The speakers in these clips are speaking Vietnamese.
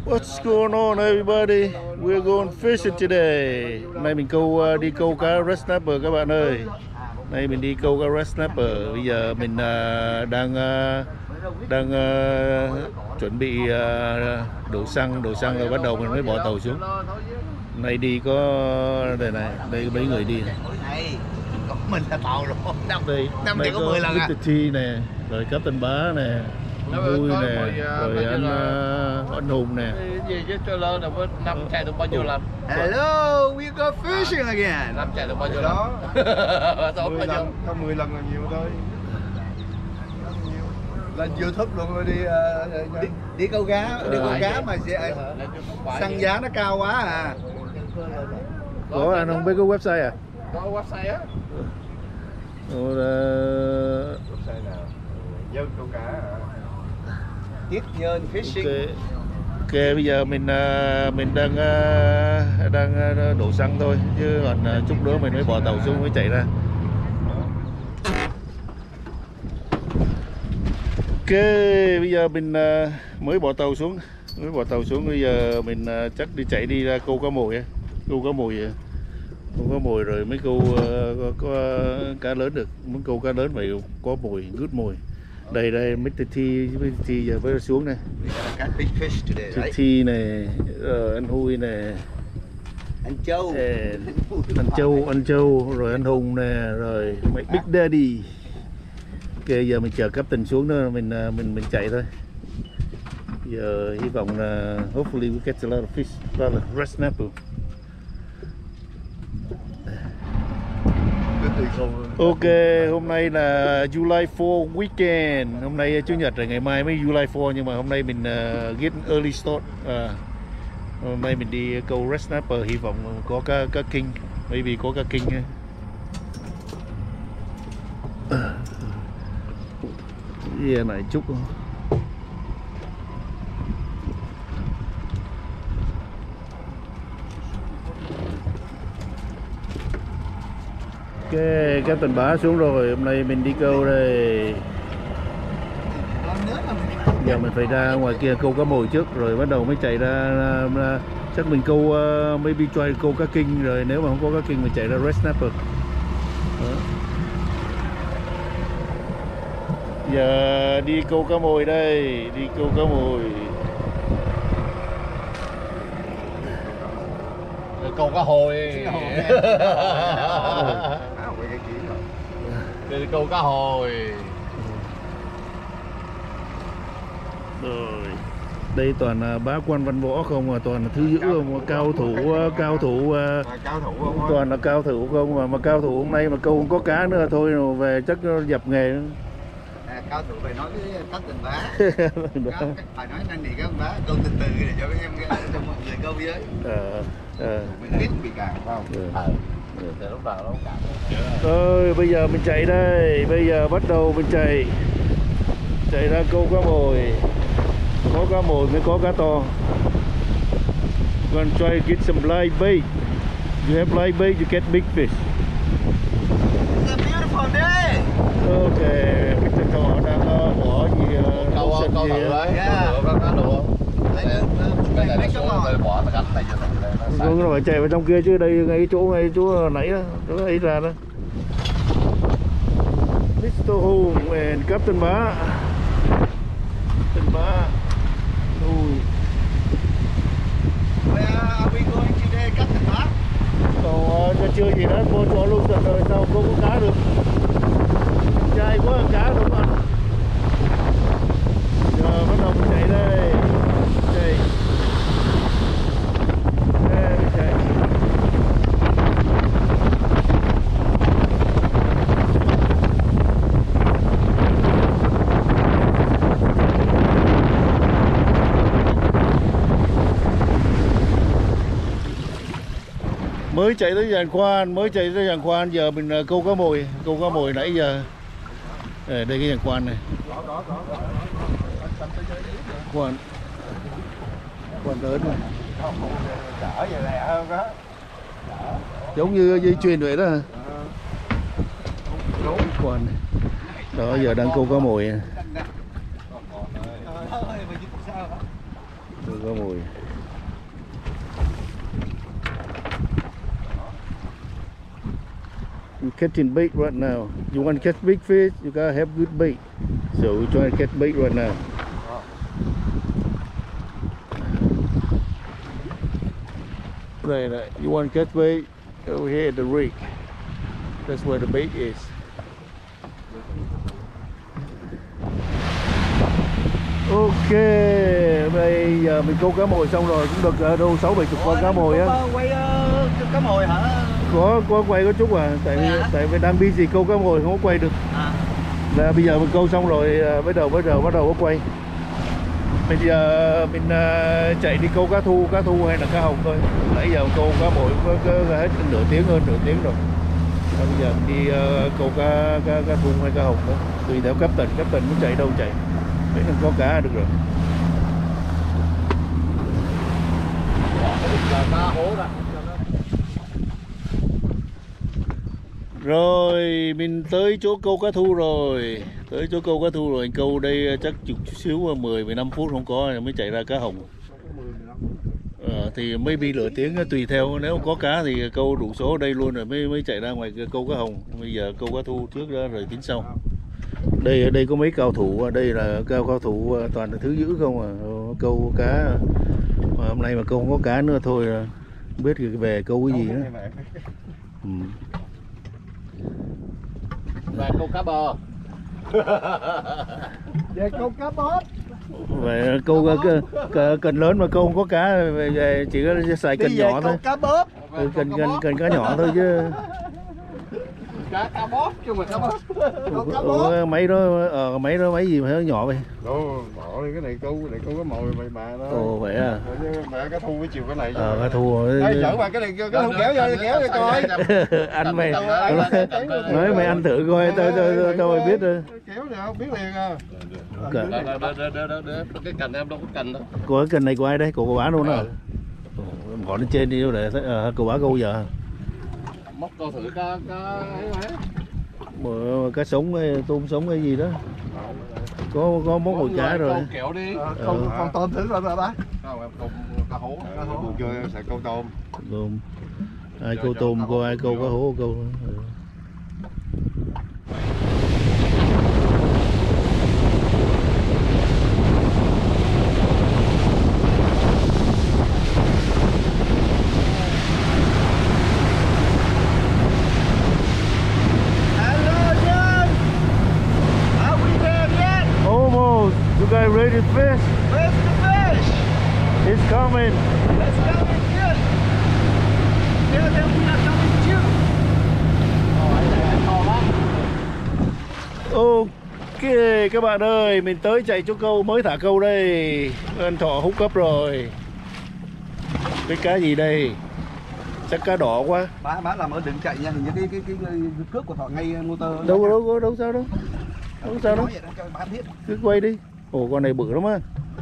What's going on everybody? We're going fishing today. Nay mình đi câu cá red snapper các bạn ơi. Nay mình đi câu cá red snapper. Bây giờ mình đang chuẩn bị đổ xăng rồi bắt đầu mình mới bỏ tàu xuống. Nay đi có đây mấy người đi này. Mình là tàu rồi. Đây có 10 lần à. Mr. T nè, rồi Captain Bá nè, Vui nè, rồi anh Hùng nè. Gì chứ cho lớn là với năm chạy được bao nhiêu lần? Hello, we go fishing again. Năm chạy được bao nhiêu lần? Có 10 lần là nhiều thôi. Lên YouTube luôn rồi đi câu cá, mà xăng giá nó cao quá à. Có anh không biết cái website à? Có website á. Website nào? Dân câu cá à? Tiết Nhân Fishing. Ok, bây giờ mình đang đổ xăng thôi, chứ còn chút nữa mình mới bỏ tàu xuống mới chạy ra. Ok, bây giờ mình mới bỏ tàu xuống, bây giờ mình chắc đi ra câu cá mồi, rồi mới câu có cá lớn được. Muốn câu cá lớn phải có mồi, gút mồi. Đây Mr. T giờ mới xuống này. T này, anh Huy này, anh Châu, rồi anh Hùng nè, rồi mấy Big Daddy. Ok, giờ mình chờ Captain xuống nữa mình chạy thôi. Giờ hy vọng là hopefully we get a lot of fish, a lot of red snapper. Ok, hôm nay là July 4 weekend. Hôm nay Chủ nhật rồi, ngày mai mới July 4, nhưng mà hôm nay mình get early start. Hôm nay mình đi câu red snapper, hy vọng có cá king, maybe có cá king. Yeah, này chút. Ok, Captain Bá xuống rồi, hôm nay mình đi câu đây. Giờ mình phải ra ngoài kia câu cá mồi trước, rồi bắt đầu mới chạy ra. Chắc mình câu maybe try câu cá king, rồi nếu mà không có cá king mình chạy ra red snapper. Đó. Giờ đi câu cá mồi đây, Câu cá hồi. Đi câu cá hồi. Rồi. Đây toàn là bá quan văn võ không, mà toàn là thứ dữ không, cao thủ toàn là cao thủ không, mà cao thủ hôm nay mà câu không có cá nữa thôi rồi về chắc dập nghề. Cao thủ phải nói với Captain Bá. Phải nói năn nỉ các ông Bá câu từ từ để cho các em cho mọi người câu với. Mình biết bị cạn phải không? Từ lúc nào nó cũng cạn. Rồi bây giờ mình chạy đây, bắt đầu mình chạy ra câu cá mồi. Có cá mồi mới có cá to. Gonna try to get some live bait. You have live bait, you get big fish. It's a beautiful day. Ok, Mr. Thọ đang bỏ gì Câu thử đấy. Có cá được không? Cái này nó xuống rồi bỏ nó cánh này cho nó. Nó phải chạy vào trong kia chứ, đây ngay chỗ nãy đó, nó ấy ra đó. Mr. Hùng and Captain Bá. Where are we going today, Captain Bá? Còn chưa gì đó, vô chỗ luôn rồi sao cô có cá được. Dai quá cá đúng không anh? Giờ bắt đầu mình chạy đây. Chạy. Mới chạy tới giàn khoan, giờ mình câu cá mồi nãy giờ. Đây cái giàn khoan này. Khoan lớn này. Chở về lẹ hơn đó. Giống như dây chuyền vậy đó. Khoan này. Đó, giờ đang câu cá mồi. Có mùi. We're catching bait right now. You want to catch big fish? You gotta have good bait. So we're trying to catch bait right now. Đây này, you want to catch bait? Over here at the rig. That's where the bait is. Ok, bây giờ mình câu cá mồi xong rồi, cũng được đâu 60-70 con cá mồi á. Quay cá mồi hả? Có quay có chút tại vì đang busy câu cá mồi không có quay được. Là bây giờ mình câu xong rồi bắt đầu có quay. Bây giờ mình chạy đi câu cá thu hay là cá hồng thôi. Nãy giờ câu cá mồi có hết nửa tiếng rồi. Bây giờ mình đi câu cá thu hay cá hồng thôi. Tùy theo captain muốn chạy đâu chạy. Để mình có cá được rồi. Rồi mình tới chỗ câu cá thu rồi. Anh câu đây chắc chút xíu 10-15 phút không có mới chạy ra cá hồng. Thì maybe nửa tiếng tùy theo, nếu có cá thì câu đủ số ở đây luôn rồi mới chạy ra ngoài câu cá hồng. Bây giờ câu cá thu trước đó rồi tính sau. Đây có mấy cao thủ, đây là cao thủ toàn là thứ dữ không à, câu cá mà hôm nay mà câu không có cá nữa thôi không biết về câu cái gì nữa. Về câu cá bò. Về câu cá bóp. Về câu cần lớn mà câu không có cá, về chỉ có xài cần nhỏ thôi. Cá bóp. Cần cá nhỏ thôi chứ. Cá bóp chứ mà cá bóp. Ủa, máy đó máy gì mà nó nhỏ vậy? Đồ bỏ đi, cái này câu cá mồi mày bà đó. Ồ vậy à. Mẹ cá thu với chiều cái này. Cá thu. Đây chở qua cái này cá thu kéo vô coi. Anh mày nói mày ăn thử coi tao mày biết rồi. Kéo nè không biết liền à. Cái cành em đâu có cành đâu. Cô cái cành này của ai đây? Của cô bá luôn à? Gọi lên trên đi để thấy cô bá câu giờ. Móc câu thử cá Cá sống hay tôm sống hay gì đó. Có món mồi cá rồi. Câu kẹo đi. Con tôm thử rồi bà. Không em câu cá hố. Buồn chơi sẽ câu tôm. Tôm. Ai câu tôm, ai câu cá hố câu. You guys ready to fish? Where's the fish? It's coming. Let's go and get. Tell them we are coming too. Ok các bạn ơi, mình tới chạy chỗ câu mới thả câu đây. Anh Thọ hút cấp rồi. Cái cá gì đây? Chắc cá đỏ quá. Bá làm ở đừng chạy nha, hình như cái cước của Thọ ngay motor. Đâu sao đâu. Không sao đâu. Cứ quay đi. Ồ con này bự lắm á.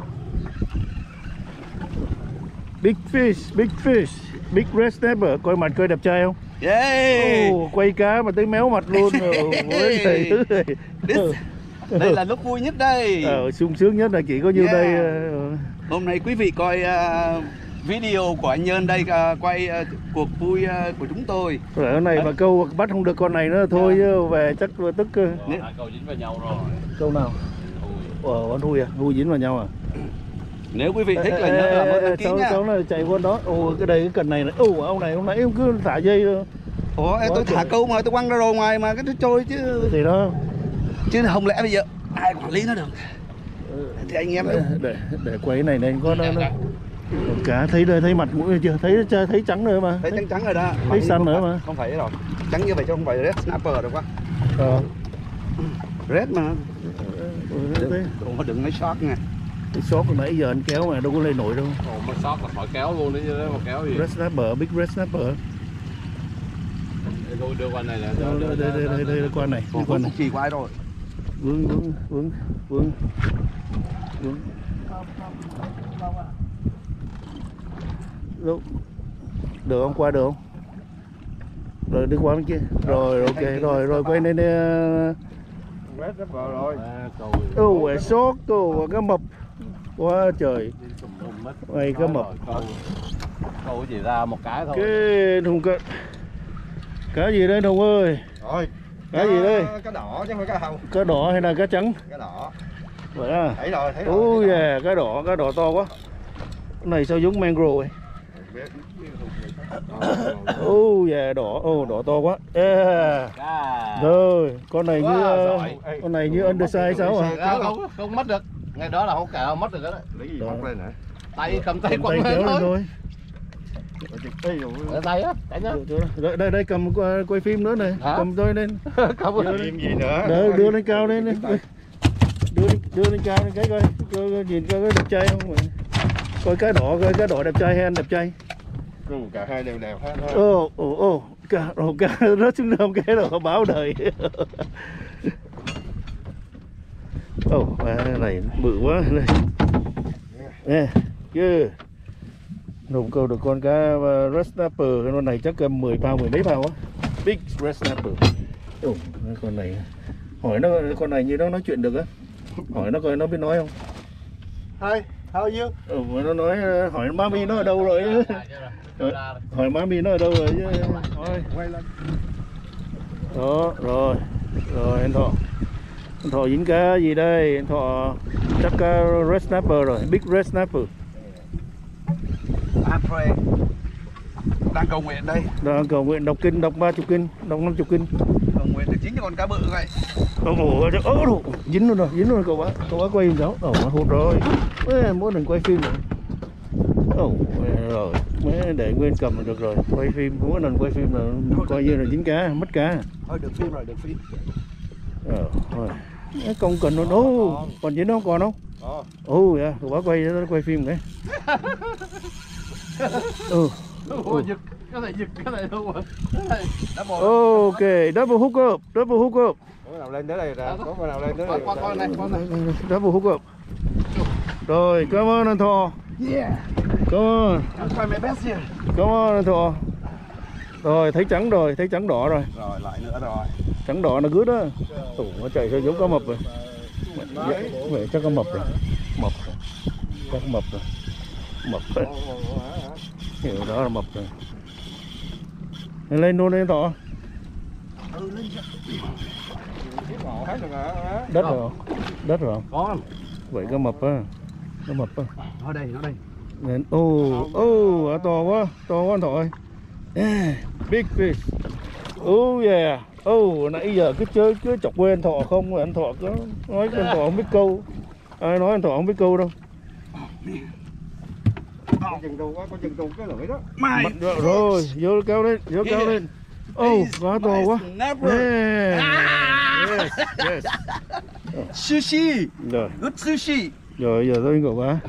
Big fish, big red snapper, coi mặt coi đẹp trai không? Yeah. Quay cá mà tới méo mặt luôn rồi. Đây là lúc vui nhất đây. Sung sướng nhất là chỉ có nhiêu đây. Hôm nay quý vị coi video của anh Nhơn đây, quay cuộc vui của chúng tôi. Cái này mà câu bắt không được con này nữa thôi chứ về chắc tức. Câu dính vào nhau rồi. Câu nào? Con thui à? Thui dính vào nhau à? Nếu quý vị thích là nhớ làm ơn đăng ký nha. Cháu này chạy qua đó. Cái đây cái cần này này. Ông này hôm nãy em cứ thả dây thôi. Tôi thả câu mà tôi quăng ra rồi ngoài mà cái nó trôi chứ. Thì đó. Chứ không lẽ bây giờ ai quản lý nó được. Thì anh em để quay cái này có nó cá thấy mặt mũi chưa? Thấy trắng rồi mà. Thấy trắng rồi đó. Thấy xanh nữa mà. Không phải rồi. Trắng như vậy chứ không phải red snapper đâu quá. Red mà. Đừng nói short nha. Cái short hồi nãy giờ anh kéo mà đâu có lên nổi đâu. Mà short là khỏi kéo luôn đấy chứ mà kéo gì. Red snapper, big red snapper. Đưa qua này là đây qua này. Qua này. Chỉ qua ai rồi. Vướng. Được không? Qua được không? Rồi đi qua bên kia. Rồi ok, rồi quay lên đây. Red snapper rồi. Sốt cá mập. quá trời. Mày cá mập. Câu chỉ ra một cái thôi. Cái Hùng cá gì đây Hùng ơi? Rồi. Cá gì đây? Cá đỏ chứ không phải cá hồng. Cá đỏ hay là cá trắng? Cá đỏ. Vậy à? Thấy rồi, thấy rồi. Ôi da, cá đỏ to quá. Cái này sao giống mangrove vậy? Ôi da, đỏ to quá. Rồi, con này như undersize sao à? Không mất được. Ngày đó là không cả không mất được đó. Lấy gì móc lên hả? Tay cầm tay Tay kéo lên thôi. Tay á, Đây cầm quay phim nữa này, cầm tôi lên. Không có phim gì nữa. Đưa lên cao lên. Đưa lên cao lên cái coi nhìn coi có đẹp trai không. Coi cá đỏ đẹp trai hay anh đẹp trai? Cả hai đều đẹp hết thôi. Cá rớt xuống đường cái rồi báo đời. Này bự quá này. Nè, chứ Hùng câu được con cá red snapper, con này chắc 10 pound, mười mấy pound á. Big red snapper. Con này hỏi nó, con này như nó nói chuyện được á. Hỏi nó coi nó biết nói không. Hi, how are you? Nó nói hỏi mami nó ở đâu rồi chứ. Hỏi mami nó ở đâu rồi chứ. Thôi. Quay lên. Đó, rồi anh Thọ dính cá gì đây? Anh Thọ chắc cá red snapper rồi, big red snapper. Đang cầu nguyện đây. Đang cầu nguyện đọc kinh, đọc 30 kinh, đọc 50 kinh. Cầu nguyện được chính con cá bự vậy. Dính luôn rồi cậu bá quay giùm cháu. Hụt rồi. Mỗi lần quay phim rồi. Rồi, mới để Nguyên cầm được rồi. Quay phim, mỗi lần quay phim là coi như là dính cá, mất cá. Thôi được phim rồi, được phim. Rồi. Không cần nó đâu. Còn dính nó còn không? Dạ, cậu bá quay phim cái. Cái này giật cái này luôn rồi. Ok, double hook up. Có nào lên tới đây ra, có nào lên tới đây. Con này. Double hook up. Rồi, cảm ơn anh Thọ. Yeah. Come on. I'll try my best here. Come on anh Thọ. Rồi, thấy trắng đỏ rồi. Rồi, lại nữa rồi. Trắng đỏ là good đó. Nó chạy sao giống cá mập rồi. Vậy chắc cá mập rồi. Chắc mập rồi. Hiểu đó là mập rồi. Lên luôn đi Thọ. Đất rồi. Con. Vậy cá mập á. Nó mập á. Nó đây. Nên to quá anh Thọ ơi. Big fish. Yeah. Nãy giờ cứ chọc quên anh Thọ không, anh Thọ có nói anh Thọ không biết câu. Ai nói anh Thọ không biết câu đâu. Có chừng trù cái lưỡi đó. Rồi, vô cao lên. Quá to quá. Yes. Sushi. Rồi. Good sushi. Rồi giờ tôi cậu bá.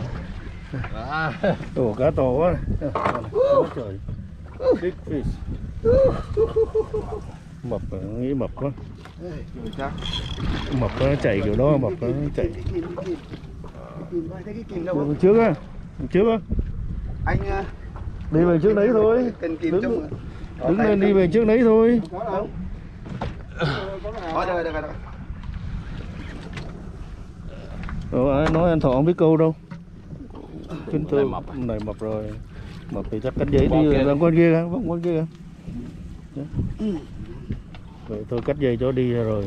Cá to quá. Trời. Big fish. Mập, nghĩ mập quá. Mập nó chạy kiểu đó, mập nó chạy. Trước á. Anh đi về trước đấy thôi. Đứng lên đi về trước đấy thôi. Nói anh Thọ không biết câu đâu. Kính thưa, này mập rồi. Mập thì chắc cắt giấy đi bằng con kia kìa. Vậy tôi cắt dây cho đi rồi.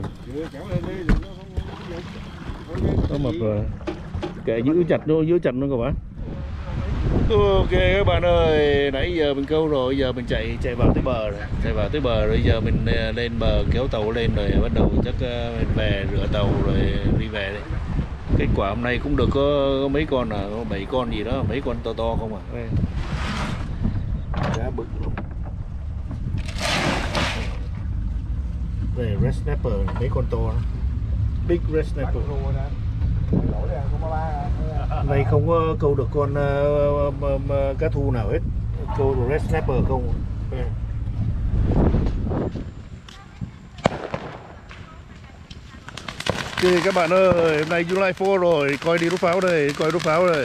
Nó mập rồi. Kệ giữ chặt luôn các bạn. Ok các bạn ơi, nãy giờ mình câu rồi, giờ mình chạy vào tới bờ rồi, giờ mình lên bờ kéo tàu lên rồi bắt đầu chắc mình về rửa tàu rồi đi về đấy. Kết quả hôm nay cũng được có mấy con có 7 con gì đó, mấy con to không à. Cá bự. Đây red snapper, mấy con to đó. Big red snapper. Này không có câu được con cá thu nào hết, câu được red snapper không. Ok các bạn ơi, hôm nay July 4 rồi, coi đi đốt pháo đây,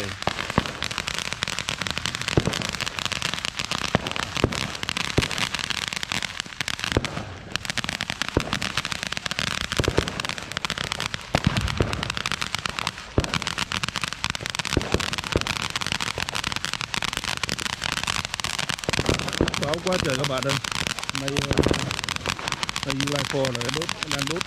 Bão quá trời các bạn ơi. Nay July 4 là đang đốt.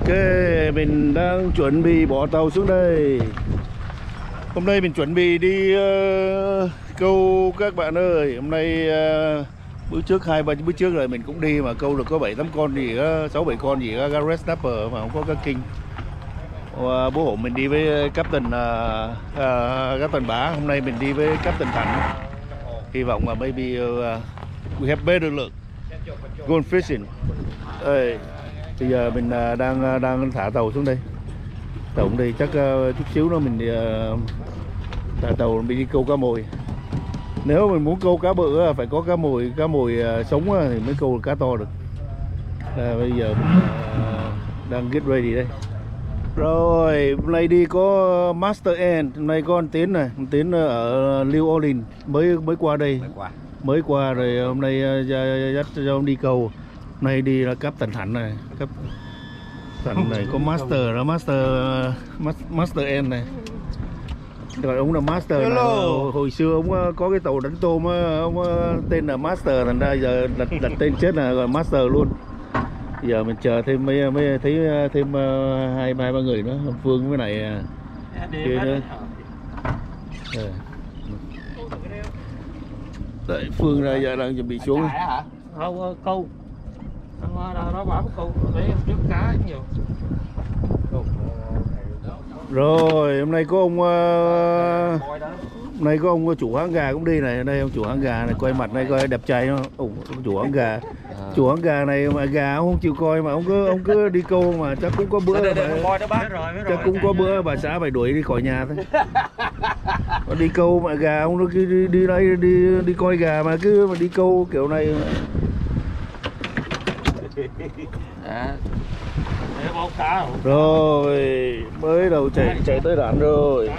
Ok, mình đang chuẩn bị bỏ tàu xuống đây. Hôm nay mình chuẩn bị đi câu các bạn ơi. Hôm nay bữa trước 2-3 bữa trước rồi mình cũng đi mà câu được có 7-8 con gì đó, 6-7 con gì đó, red snapper mà không có cá kinh. Bố hộ mình đi với Captain Captain Bá. Hôm nay mình đi với Captain Thành. Hy vọng là maybe we have better luck going fishing. Đây, bây giờ mình đang thả tàu xuống đây. Tàu đây chắc chút xíu nữa mình thả tàu mình đi câu cá mồi. Nếu mình muốn câu cá bự phải có cá mồi sống thì mới câu được cá to được. Bây giờ mình đang get ready đây. Rồi, hôm nay đi có Master End, hôm nay có anh Tiến này, anh Tiến ở New Orleans mới qua đây. Mới qua rồi hôm nay dắt cho ông đi câu. Hôm nay đi là Captain Thành này, Thành này có Master đó, Master End này. Rồi ông là Master này. Hồi xưa ông có cái tàu đánh tôm ông tên là Master, thành ra giờ đặt tên chết là gọi Master luôn. Giờ mình chờ thêm mấy thấy thêm hai ba người nữa, Phương với này kia nữa. Đấy, Phương ra giờ đang chuẩn bị xuống. Không câu. Nó bảo câu để trước cá nhiều. Rồi hôm nay có ông hôm nay có ông chủ hãng gà cũng đi này, đây ông chủ hãng gà này, coi mặt này coi đẹp trai không? Ông chủ hãng gà. Chủ hãng gà này mà gà ông không chịu coi mà ông cứ đi câu mà chắc cũng có bữa chắc cũng có bữa bà xã phải đuổi đi khỏi nhà thôi. Đi câu mà gà ông nó cứ đi đây đi coi gà mà cứ mà đi câu kiểu này. Rồi mới đầu chạy tới đoạn rồi,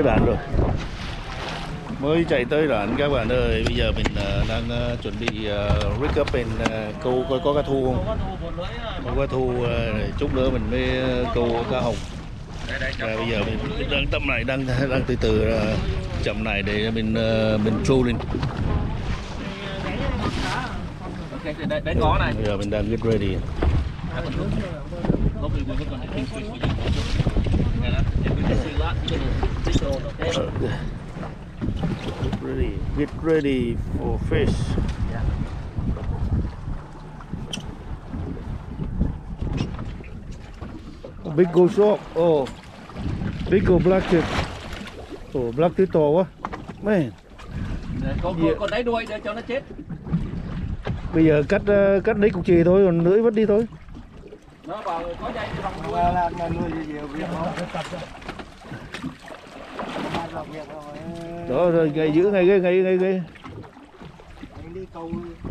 mới chạy tới đoạn các bạn ơi. Bây giờ mình đang chuẩn bị rig up and câu coi có cá thu không. Có cá thu chút nữa mình mới câu cá hồng. Bây giờ mình đang tâm này đang từ từ chậm này để mình trolling. Để ngó này. Bây giờ mình đang get ready. Get ready for fish. Big gold shark. Oh, big gold black tip. Oh, black tip to quá. Man. Con đáy đuôi để cho nó chết. Bây giờ cắt lấy cục chì thôi, còn lưỡi vứt đi thôi. Nó vào có dây thì vòng làm nuôi nhiều việc đó rồi ngày giữ ngày ghê. Đi câu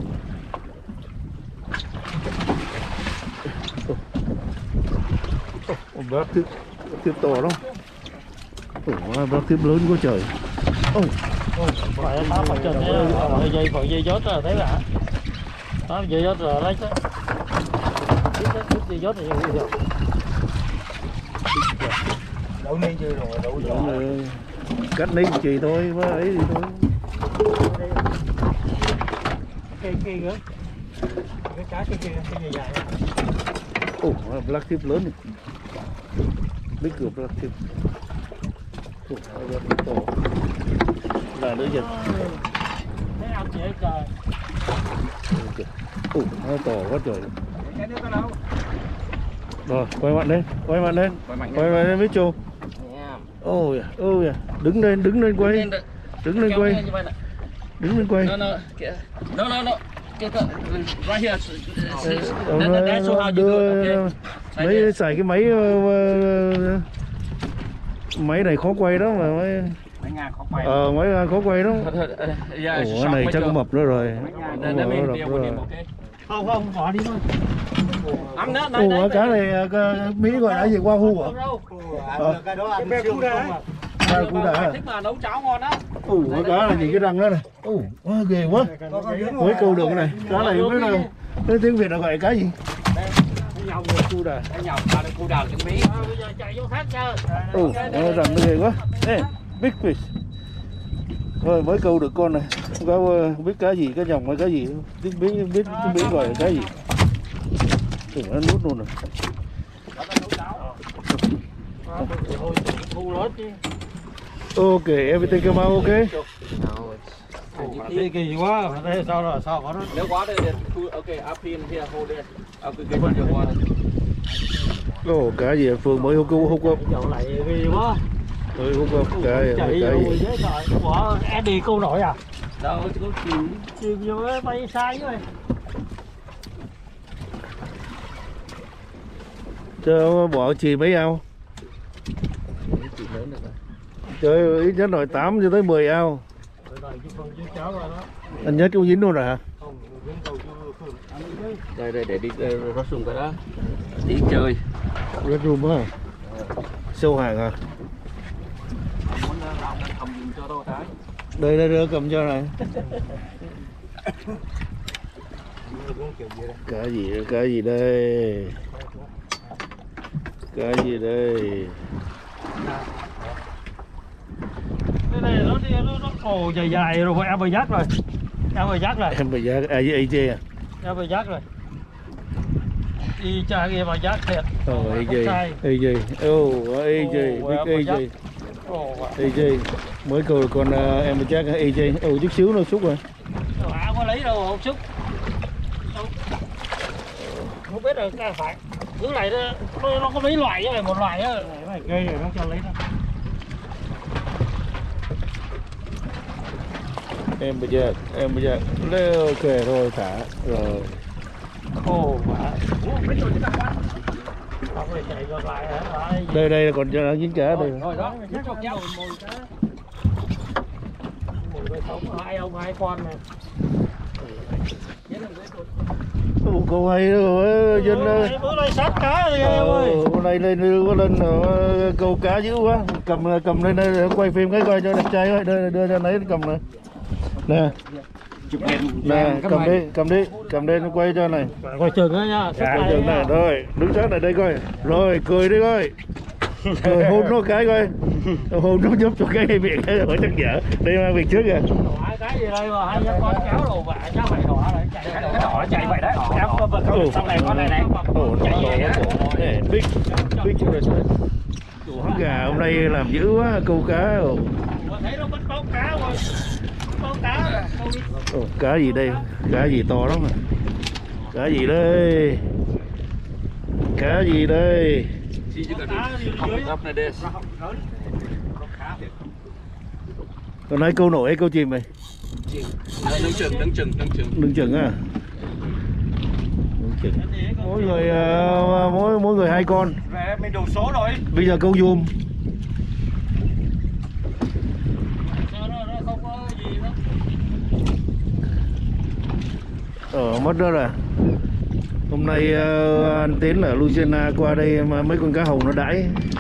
bác tiếp to đó. Bác tiếp lớn quá trời. phải dây dốt rồi thấy là đó dây dốt rồi lấy chứ dây dốt thì đậu nên chưa rồi đậu cắt lấy chì thôi mới ấy thì thôi. cây nữa cái cá kia dài dài. Black tip lớn này, big cửa black tip. To là nữa giờ thấy ông dễ trời. nó to quá trời. Rồi quay mặt lên quay lên Mitchell. Ôi đứng lên quay. No. Right here. That's how you do it. Okay. Mấy xài cái máy này khó quay đó mà mấy ngàn khó quay. Mấy ngàn khó quay đó. Cái này chắc có mập nữa rồi. Không, bỏ đi thôi. Cá này Mỹ gọi là gì, qua hu hả? Cái đó ăn siêu Cú đà. Thích mà nấu cháo ngon á. Cái cá là gì, cái răng đó này. Ghê quá. Mới câu được cái này. Cá này không biết đâu. Cái tiếng Việt là gọi là cá gì? Cú đà. Cú đà tiếng Mỹ. Bây giờ chạy vô khác chơi. Răng nó ghê quá. Ê, big fish. Rồi mới câu được con này. Không biết cá gì, cá nhồng hay cá gì. Tiếng Mỹ gọi là cá gì. Nó nuốt luôn rồi. Thu lớn chứ. Okay, everything come out okay? Kỳ quá, mà đây sao rồi, sao có nó. Nếu quá đây, okay, up in here, hold it. I'll get your water. Ồ, cái gì Phương mới hút up. Dạo lại kỳ quá. Mới hút up cái Chạy gì? dễ trời. Ủa, Eddie câu nổi à? Đâu, có chìm. Chìm vô cái bay sai rồi. Chứ bỏ chì mấy ao? Trời ơi, ít nhất rồi 8 cho tới 10 ao. Anh nhất cũng dính luôn rồi hả? Đây để đi rót dùng cái đó. Đi chơi. Red room á. Sâu hàng à? Muốn cầm cho đâu thái. Đây cầm cho này. Cái gì đây? Cái gì đây? Cái này nó cổ dài rồi, em bị dắt rồi. Em bị dắt rồi. Em bị dắt, với AJ à? Em bị dắt rồi. Đi cha kia mà dắt thiệt. AJ. AJ. Mới câu con em bị dắt AJ. Chút xíu nó xúc rồi. Không có lấy đâu, không xúc. Không biết rồi, cái phải. Thứ này nó có mấy loại chứ này, một loại á. Này cây này nó cho lấy ra. Em bây giờ ok thôi thả rồi. Ồ mà không phải chạy ngược lại hả? Đây là còn cho dính cá đây. Rồi đó, chắc con nhau mùi cá. Mùi cái sống hai ông hai con này. Cô hay rồi dân bữa nay sát cá rồi em ơi. Hôm nay lên câu cá dữ quá. Cầm lên đây quay phim cái coi cho đẹp trai ơi, đưa cho lấy cầm này. Nè. Nè, cầm đi nó quay cho này. Quay chừng đó nha. Chừng này rồi, đứng sát lại đây coi. Rồi, cười đi coi. Rồi hôn nó cái coi. Hôn nó giúp cho cái miệng cái rồi chắc dở. Đây mang việc trước kìa. Cái gì đây mà hai con kéo đồ vạ cháu mày đỏ này chạy vậy đấy. Sau này con này chạy về đó. Big Hán gà hôm nay làm dữ quá, câu cá rồi. Thấy nó bắt báo cá rồi. Báo cá. Cá gì đây? Cá gì to lắm à? Cá gì đây? Cá gì đây? Còn nói câu nổi hay câu chìm mày? Đứng chừng á. Mỗi người 2 con. Về mình đủ số rồi. Bây giờ câu zoom. Nó không có gì đâu. Mất đó rồi. Hôm nay anh Tiến ở Lucena qua đây mà mấy con cá hồng nó đãi.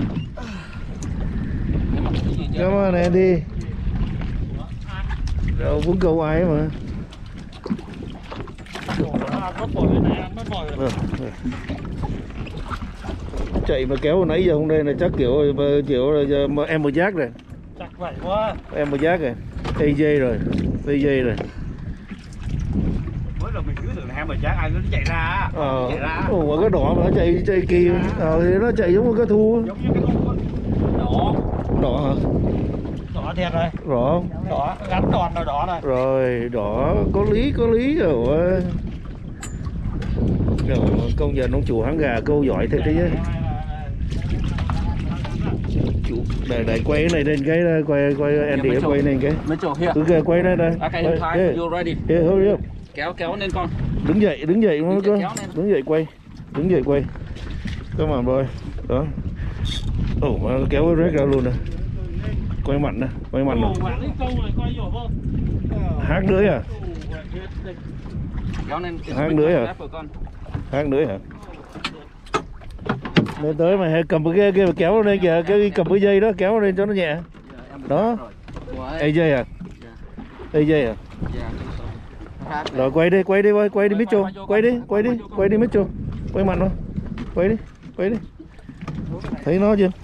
Cảm ơn em đi. Đâu muốn câu ai mà. Chạy mà kéo hồi nãy giờ hôm nay là chắc kiểu em một giác rồi. Chắc vậy quá. Em một giác rồi. AJ rồi. Mới đầu mình cứ tưởng là em một giác ai nó chạy ra. Mà cái đỏ mà nó chạy kỳ. Thì nó chạy giống cái thu. Giống như cái con Đỏ hả? Đỏ thiệt rồi. Đỏ không? Đỏ, gắn đòn rồi đỏ này. Rồi, đỏ có lý rồi. Công nhận ông chủ hán gà câu giỏi thật đấy chứ. Để quay cái này lên cái quay Andy quay lên cái. Cứ kìa quay đây đây. Kéo lên con. Đứng dậy nó cơ. Đứng dậy quay. Các bạn rồi. Đó. Mà kéo cái rác ra luôn nè. Quay mạnh nè, Hát lưới à? Hát lưới hả? Lên tới mày cầm cái kia kéo lên kìa, cầm cái dây đó kéo lên cho nó nhẹ. Đó. AJ à? Rồi quay đi Mitchell, quay đi Mitchell. Quay mạnh thôi. Quay đi. Thấy nó chưa?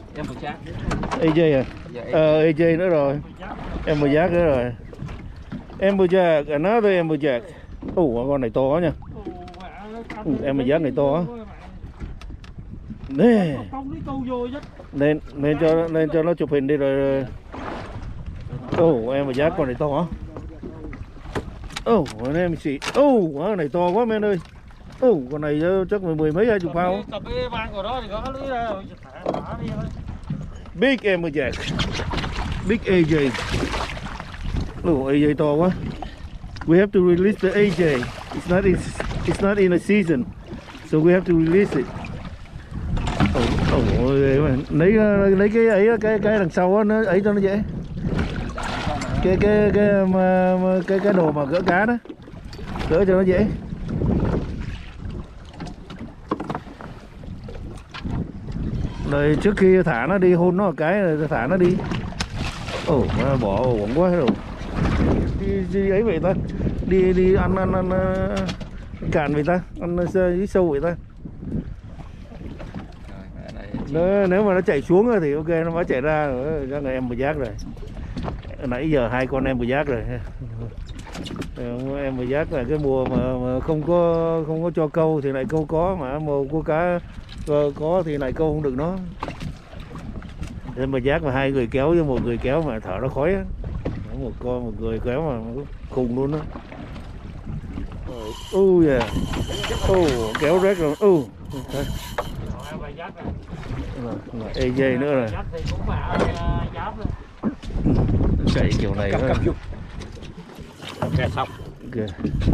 AJ à? AJ nữa rồi. Amberjack nữa rồi. Another Amberjack. Con này to quá nha. Amberjack này to á. Nè. Lên cho nó chụp hình đi rồi. Em mà giác con này to hả? Em xị. Con này to quá men ơi. Con này chắc mười mấy 20 pound. Tập cái ban của đó thì có lưới ra rồi, thả đi thôi. Big Amberjack. Big AJ. AJ to quá. We have to release the AJ. It's not in a season, so we have to release it. Lấy cái ấy cái đằng sau á, nó ấy cho nó dễ. Cái đồ mà gỡ cá đó, gỡ cho nó dễ. Rồi trước khi thả nó đi hôn nó một cái rồi thả nó đi. Bỏ bỏng quá rồi. Đi ấy vậy ta, đi ăn cạn vậy ta, ăn sâu vậy ta. Nếu mà nó chạy xuống rồi thì ok, nó mới chạy ra rồi, các người em bờ giác rồi. Nãy giờ 2 con em bờ giác rồi. Em bờ giác là cái mùa mà không có cho câu thì lại câu có, mà mùa của cá có thì lại câu không được nó. Em bờ giác mà 2 người kéo với 1 người kéo mà thở nó khói á. Một người kéo mà khùng luôn đó. Kéo rét rồi. AJ nữa rồi. Chạy kiểu này đó. Kè xong. Kìa.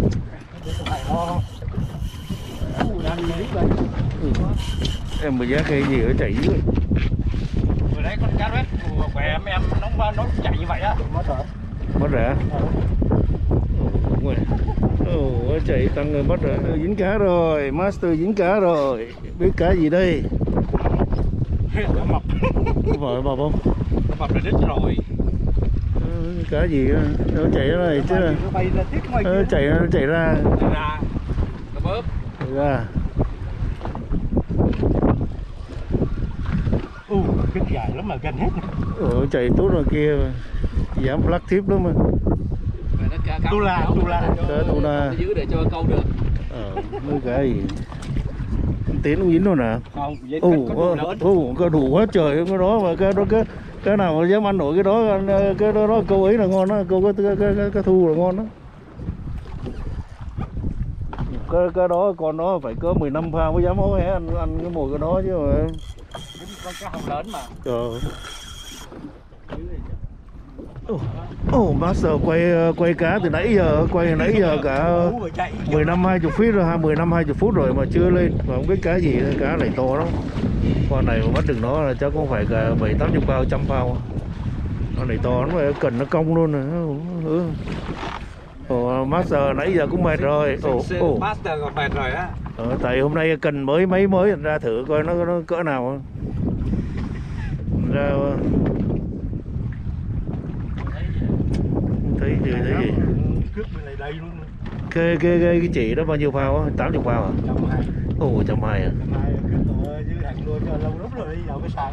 Em mới giác cái gì ở chạy dưới. Vừa đấy con cá rét của em nó chạy như vậy á. Mất rồi hả? Đúng rồi. Chạy tăng rồi, mất rồi. Dính cá rồi, Master dính cá rồi. Biết cá gì đây? Mập. Vợ mập không? Mập là đít rồi. Cá gì đó. Nó chạy ra này chứ. Nó chạy ra. Nó bớp. Ra. Cái dài lắm mà gần hết. Chạy tốt rồi kia mà. Dám black tip lắm mà. Tuna dưới để cho câu được. Mấy cái gì Tiến cũng dính luôn nè. Không, có đủ quá trời cái đó mà cái nào mà dám ăn nổi cái đó câu ấy là ngon đó, câu cái thu là ngon đó. Cái đó con nó phải cỡ 15 pound mới dám hố hé ăn cái mồi cái đó chứ mà. con cá hồng lớn mà. Master quay cá từ nãy giờ cả 15-20 phút rồi, 15-20 phút rồi mà chưa lên, mà không biết cá gì, cá này to lắm. Con này mà bắt được nó là chắc cũng phải cả 7-80 pound, 100 pound. Con này to lắm, mà cần nó cong luôn rồi. Master nãy giờ cũng mệt rồi. Master còn mệt rồi á. Tại hôm nay cần mới ra thử coi nó cỡ nào. Ra thấy gì cái chỉ đó bao nhiêu phao á? 80 phao à? 120 à? Lâu lắm rồi đi vào cái sàn.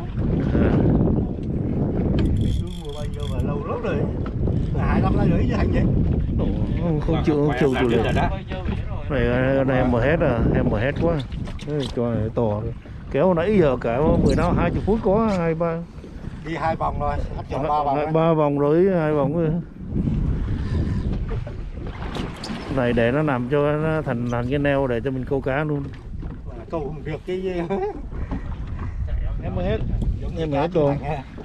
Mua bao nhiêu mà lâu lắm rồi. 25 lá rưỡi chứ thành gì? Không chịu được. Này em mà hết à, em mà hết quá. Cho này to. Kéo nãy giờ cả 15-20 phút có 2-3. Đi 2 vòng rồi, hết chọn 3 vòng. 3 vòng rồi, 2 vòng rồi. Này để nó nằm cho nó thành cái neo để cho mình câu cá luôn. Câu không được cái gì. Em mới hết. Em mới hết luôn.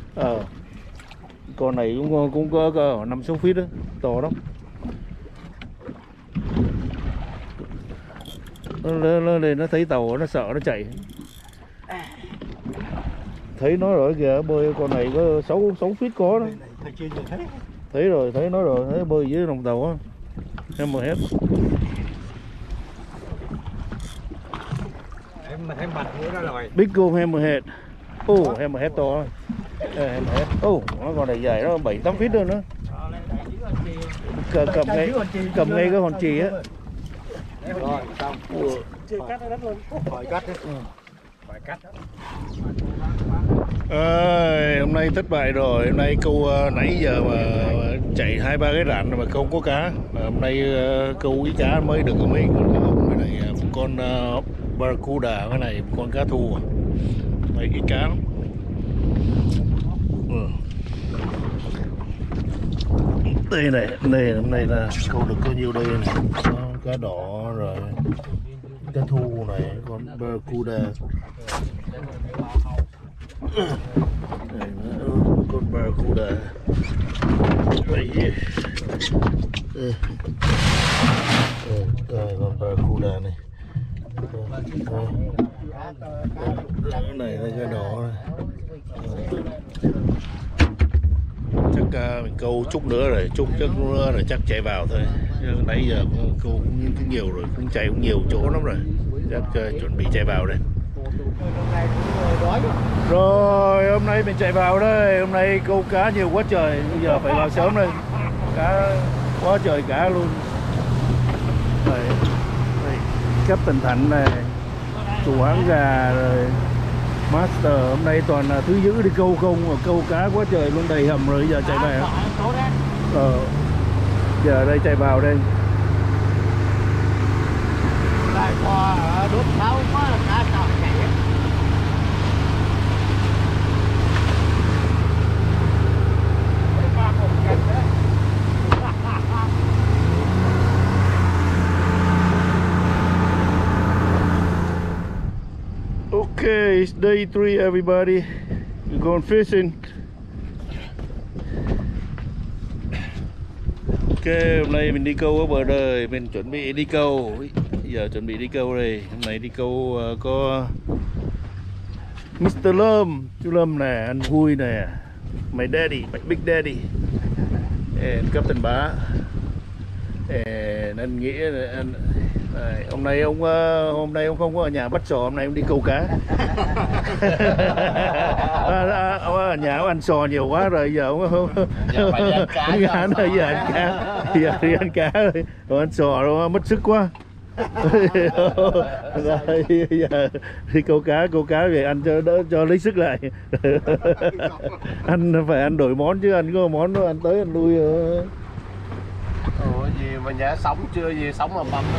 Con này cũng có 5-6 feet đó, to lắm. Nó lên nó thấy tàu nó sợ nó chạy. Thấy nó rồi kìa, bơi con này có 6 feet có đó. Thấy rồi, thấy nó rồi, thấy bơi dưới lòng tàu á. Em mà hết. Em bạch nữa đó rồi. Big Go Hammerhead. Hammerhead to. Hammerhead. Nó còn này dài nó 7-8 feet nữa nữa. Cầm ngay cái hòn chì á. Rồi, xong. Chưa cắt nó đánh luôn. Rồi cắt đi. Rồi cắt. Hôm nay thất bại rồi. Hôm nay câu nãy giờ mà chạy 2-3 cái rạn mà không có cá. Hôm nay câu cái cá mới được mấy con cá hồng này, một con barracuda, cái này một con cá thu. Mấy cái cá lắm. Đây này, hôm nay là câu được bao nhiêu đây này? Có cá đỏ rồi, cá thu này, con barracuda. Đây nữa, con barracuda. Đây. Đây con barracuda này. Cái này là cá đỏ này. Chắc mình câu chút nữa rồi, chút nữa rồi chắc chạy vào thôi. Nãy giờ câu cũng nhiều rồi, cũng chạy cũng nhiều chỗ lắm rồi. Chắc chuẩn bị chạy vào đây. Rồi hôm nay mình chạy vào đây, hôm nay câu cá nhiều quá trời, bây giờ phải vào sớm đây. Cá quá trời cá luôn. Đây, Captain Thạnh này, chủ hãng gà rồi. Master hôm nay toàn là thứ giữ đi câu không, mà câu cá quá trời luôn, đầy hầm rồi, giờ chạy về. Giờ đây chạy vào đây. Lại qua đốt tháo quá là cá tròn chảy. Okay, it's day 3 everybody. We're going fishing. Ok, hôm nay mình đi câu ở bờ đời, mình chuẩn bị đi câu. Giờ chuẩn bị đi câu đây. Hôm nay đi câu có Mr. Lâm, chú Lâm nè, anh Vui nè, my daddy, my big daddy, and Captain Bá, and anh Nghĩa, anh hôm nay ông không có ở nhà bắt sò, hôm nay ông đi câu cá. Ở nhà ông ăn sò nhiều quá rồi, giờ ông không Phải đi ăn cá. giờ ăn cá, giờ đi ăn cá rồi, ăn sò rồi mất sức quá. Giờ đi câu cá về ăn cho đỡ, cho lấy sức lại. Ăn phải ăn đổi món chứ, ăn có món nó ăn tới ăn lui. Ủa gì mà nhả sống chưa, gì sống mà băm.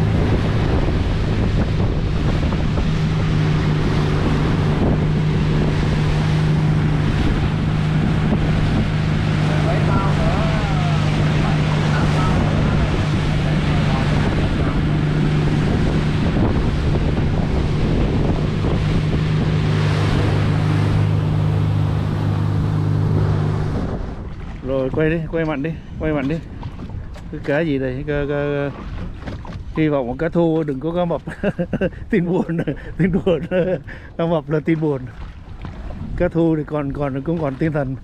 Rồi quay mặn đi, cái cá gì đây, hy vọng cá thu đừng có cá mập. Tin buồn, cá mập là tin buồn. Cá thu thì cũng còn tinh thần.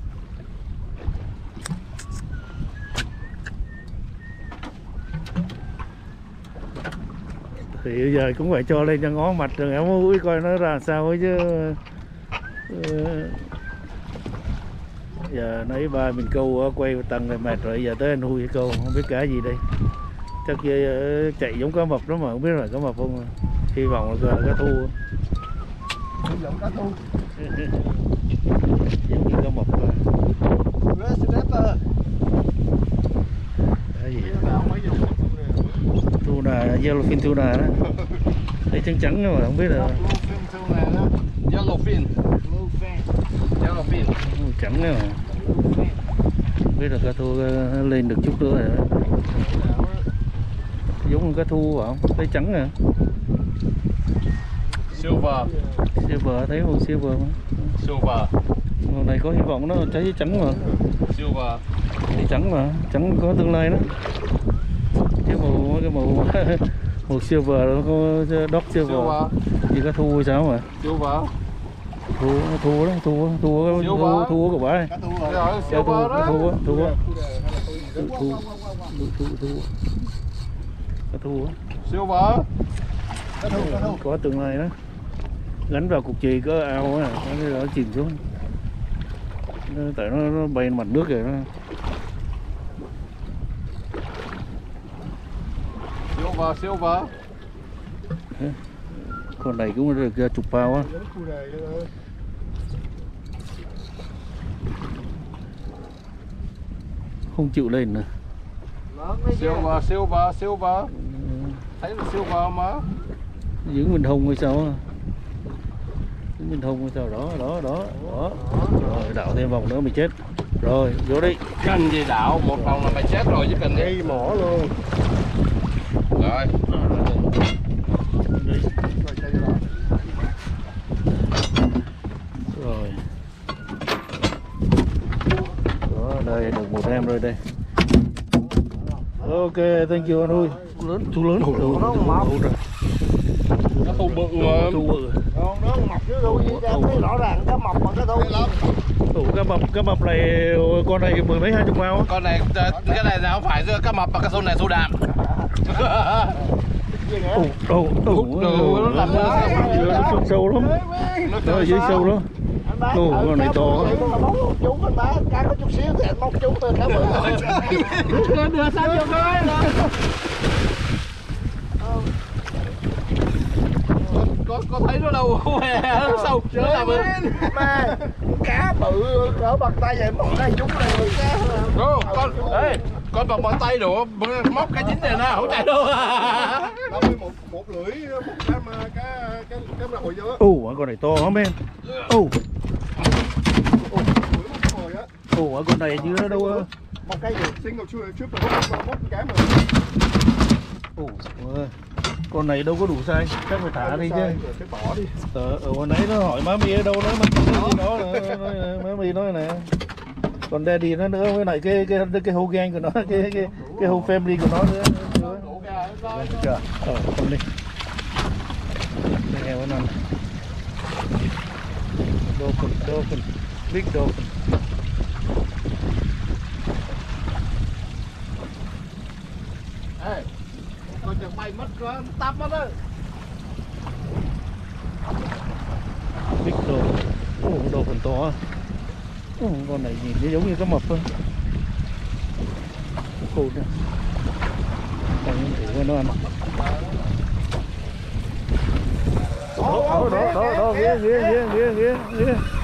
Thì bây giờ cũng phải cho lên cho ngó mặt rồi ngó mũi coi nó ra sao ấy chứ. Giờ nãy ba mình câu quay tầng này mệt rồi, giờ tới anh Hui câu không biết cá gì đây. Chắc chạy giống cá mập đó mà không biết là cá mập không. Hy vọng là cá thu. Giống cá thu. Giống như cá mập rồi. Cái gì? Tuna, yellowfin tuna đó. Thấy trắng trắng mà không biết là. Yellowfin. Trắng nữa mà. Không biết là cá thu lên được chút nữa rồi. Giống cá thu phải không? Thấy trắng nè. Silver, thấy màu silver mà. Màu này có hy vọng nó cháy trắng mà. Thấy trắng mà, trắng có tương lai đó. Chứ màu silver nó có dog silver. Như cá thu hay sao mà. Thu của bà ấy. Thu có tương lai đó, gắn vào cục chì có ao á, nó chìm xuống, tại nó bay mặt nước rồi nó. Silver. Con này cũng được chục bao á. Không chịu lên nữa. Silver. Thấy là silver mà. Dưỡng mình hồng hay sao á. Mình thông sao đó đó. Rồi đảo thêm vòng nữa mình chết. Rồi vô đi. Cần gì đảo, một vòng là mày chết rồi chứ cần Gây mỏ luôn. Rồi. Rồi. Đó, đây được một em rồi đây. Ok, thank you anh Huy. Thu lớn. Nó mập. Nó thu bự mà. Thu bự. Còn nó mập chứ đâu gì ra thấy rõ ràng cá mập mà cái thu lắm. Cá mập này con này mười mấy 20 bao. Con này cái này là không phải cá mập mà cái xô này xô đạm. Nó xuống sâu lắm. Nó ở dưới sâu lắm. Con này to. Chú anh bá cá có chút xíu thì anh móc chú cá bự. Đưa sang cho coi. Có thấy nó đâu nó sâu nó làm Mà cá bự cỡ bàn tay vậy móc đây chúng này cá. con bằng bàn tay đủ móc cái chín này nó không chạy đâu. Đâu một lưỡi một cá nồi vô. Con này to lắm em. Con này như nó đâu. Một cái gì single trip là móc cá mà. Con này đâu có đủ size, chắc phải thả đi chứ. Phải bỏ đi. Hồi nãy nó hỏi má mì ở đâu nó nó má mì nói nè. Còn daddy nó nữa với lại cái whole gang của nó, cái whole family của nó nữa. Con đi. Heo nó. Dolphin, big dolphin. Coi chừng bay mất tắp mất đấy. Big dolphin. Dolphin to. Con này nhìn nó giống như cá mập thôi. Cool nè. Còn thử nó ăn. Đó, ghê.